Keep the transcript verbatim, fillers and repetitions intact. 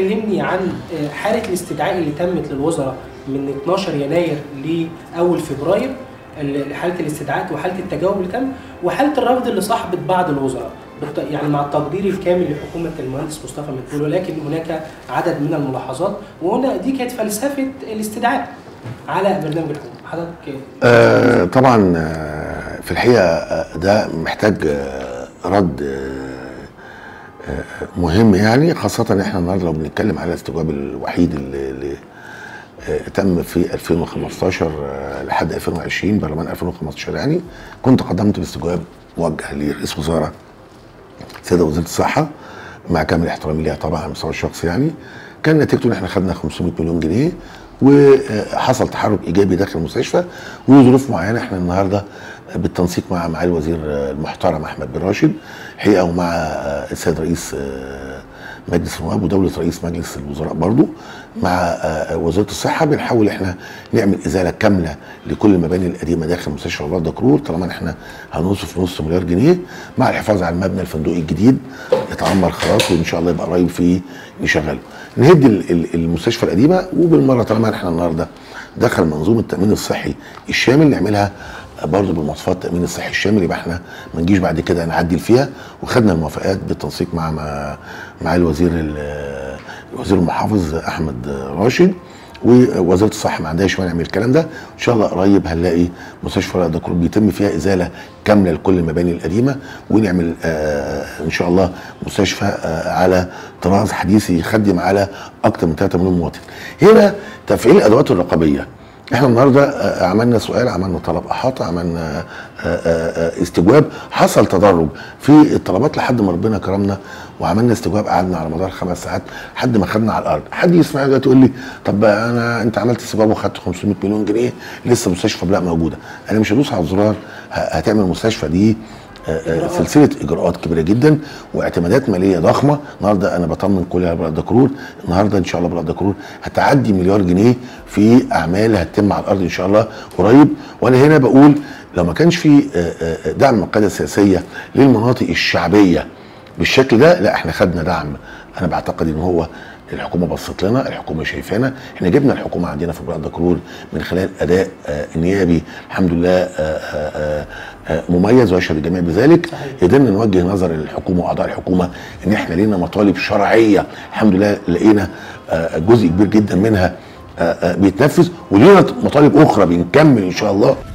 تكلمني عن حاله الاستدعاء اللي تمت للوزراء من اتناشر يناير لاول فبراير، حاله الاستدعاءات وحاله التجاوب اللي تم، وحاله الرفض اللي صاحبت بعض الوزراء، يعني مع التقدير الكامل لحكومه المهندس مصطفى مدبولي، ولكن هناك عدد من الملاحظات، وهنا دي كانت فلسفه الاستدعاء على برنامج الحكومه. حضرتك آه طبعا آه في الحقيقه آه ده محتاج آه رد آه مهم، يعني خاصه ان احنا النهارده لو بنتكلم على الاستجواب الوحيد اللي, اللي آه تم في ألفين وخمستاشر آه لحد ألفين وعشرين، برلمان ألفين وخمستاشر، يعني كنت قدمت باستجواب موجه لرئيس وزراء سيده وزيره الصحه مع كامل احترامي ليها طبعا على المستوى الشخصي. يعني كان نتيجته ان احنا خدنا خمسمائة مليون جنيه وحصل تحرك ايجابي داخل المستشفى، وظروف معينه احنا النهارده بالتنسيق مع معالي الوزير المحترم احمد بن راشد الحقيقه، ومع السيد رئيس مجلس النواب ودوله رئيس مجلس الوزراء برضو مع وزاره الصحه، بنحاول احنا نعمل ازاله كامله لكل المباني القديمه داخل مستشفى الرياض دكرور، طالما احنا هنوصف نص مليار جنيه، مع الحفاظ على المبنى الفندقي الجديد يتعمر خلاص وان شاء الله يبقى قريب فيه نشغله. نهد المستشفى القديمه، وبالمره طالما احنا النهارده دخل منظومه التامين الصحي الشامل نعملها برضه بالمواصفات التامين الصحي الشامل، يبقى احنا ما نجيش بعد كده نعدل فيها، وخدنا الموافقات بالتنسيق مع مع, مع الوزير الوزير المحافظ احمد راشد، ووزاره الصحه ما عندهاش مانع من الكلام ده. ان شاء الله قريب هنلاقي مستشفى الرياض دكرور بيتم فيها ازاله كامله لكل المباني القديمه، ونعمل آه ان شاء الله مستشفى آه على طراز حديث يخدم على اكثر من ثلاثة مليون مواطن. هنا تفعيل الادوات الرقابيه، احنا النهارده آه عملنا سؤال، عملنا طلب احاطه، عملنا آه آه استجواب، حصل تدرج في الطلبات لحد ما ربنا كرمنا وعملنا استجواب، قعدنا على مدار خمس ساعات لحد ما خدنا على الارض. حد يسمعني دلوقتي يقول لي طب انا انت عملت استجواب وخدت خمسمائة مليون جنيه لسه مستشفى لا موجوده، انا مش هدوس على الزرار هتعمل مستشفى. دي سلسله اجراءات كبيره جدا واعتمادات ماليه ضخمه. النهارده انا بطمن كل بلد دكرور، النهارده ان شاء الله بلد دكرور هتعدي مليار جنيه في اعمال هتتم على الارض ان شاء الله قريب. وانا هنا بقول لو ما كانش في دعم من القياده السياسيه للمناطق الشعبيه بالشكل ده، لا احنا خدنا دعم. انا بعتقد ان هو الحكومه بصت لنا، الحكومه شايفانا، احنا جبنا الحكومه عندنا في بلد دكرور من خلال اداء آه نيابي الحمد لله آه آه آه مميز ويشهد الجميع بذلك. قدرنا نوجه نظر الحكومه واعضاء الحكومه ان احنا لينا مطالب شرعيه الحمد لله، لقينا آه جزء كبير جدا منها آه آه بيتنفذ، ولينا مطالب اخرى بنكمل ان شاء الله.